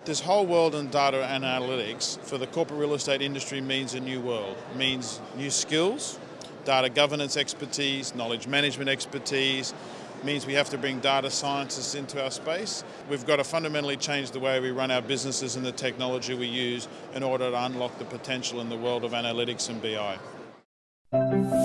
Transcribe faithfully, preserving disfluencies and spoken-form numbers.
This whole world in data and analytics for the corporate real estate industry means a new world. It means new skills, data governance expertise, knowledge management expertise. It means we have to bring data scientists into our space. We've got to fundamentally change the way we run our businesses and the technology we use in order to unlock the potential in the world of analytics and B I.